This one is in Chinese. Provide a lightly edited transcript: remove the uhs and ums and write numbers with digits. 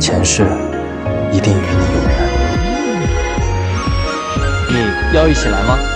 前世一定与你有缘。 你要一起来吗？